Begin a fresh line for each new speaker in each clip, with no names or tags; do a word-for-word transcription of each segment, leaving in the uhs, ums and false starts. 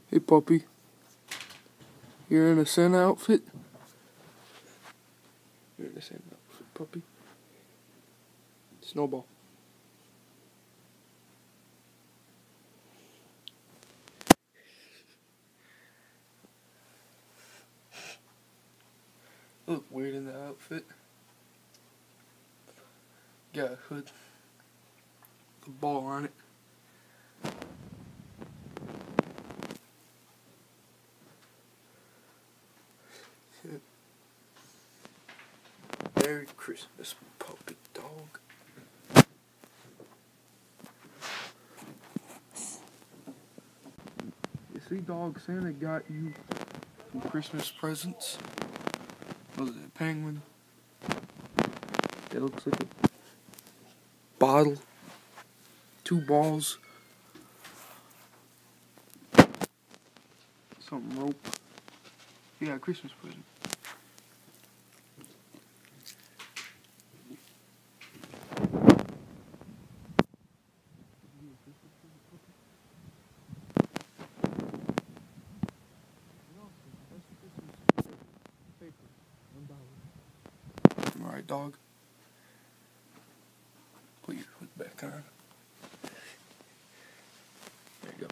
Hey puppy, you're in a Santa outfit? You're in a Santa outfit, puppy. Snowball. Look weird in the outfit. Got a hood. A ball on it. Merry Christmas, puppy dog. You see, dog, Santa got you some Christmas presents. Was it a penguin? It looks like a bottle. Two balls. Some rope. You got a Christmas present. Alright, dog. Put your hood back on. There you go.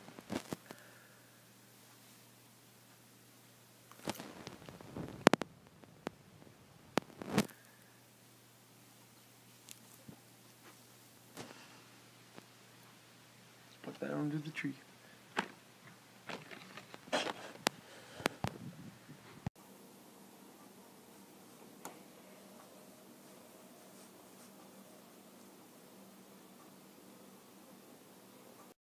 Put that under the tree.